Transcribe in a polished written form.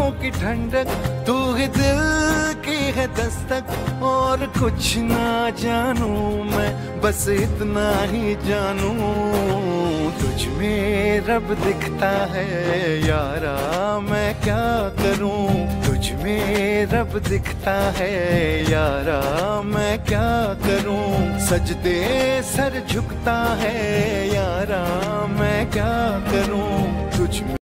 की ठंडक, तू ही दिल की है दस्तक। और कुछ ना जानू मैं, बस इतना ही जानू, तुझ में रब दिखता है यारा, मैं क्या करूं। तुझ में रब दिखता है यारा, मैं क्या करूं। सजदे सर झुकता है यारा, मैं क्या करूं।